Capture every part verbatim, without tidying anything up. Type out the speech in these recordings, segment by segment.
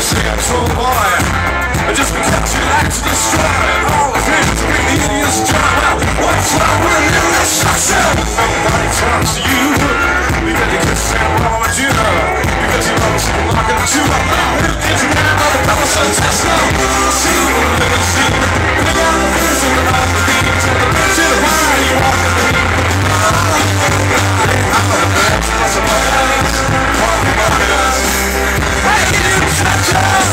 singing to a boy. Just because you like to destroy all the things that make the idiots joy. Well, what's wrong with an illustration? Nobody talks to you because you kiss and roll with you. Because you love to lock at you. It's a man of the Palisade Tesla. See you in the limousine. They got the vision of the beat. To the bitch in the bar, you walk in the beat. I'm the best. What's the best? Walk the best. Hey, you touch us.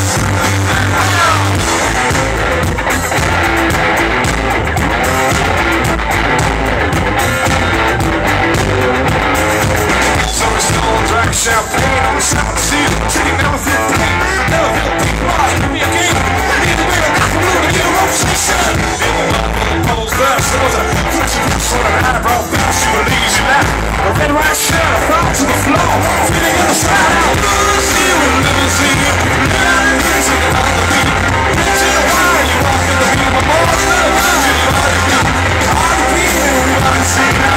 So we still drank champagne on the south sea. City never feel pain, never feel deep loss. Give me a game. Either way, I got to move to Euro station. In the love of the bubbles burst, there was a flesh and sort of eyebrow bounce. You were easy left. A red right shirt, fall to the floor. Feeling inside out. See you in the limousine. Live out in the city on the beat. Bitch in the wire, you walk in the beat. My boys in the world, you know how to be. Hard to be here, we want to see now.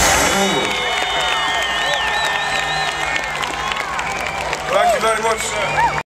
Thank you very much, sir.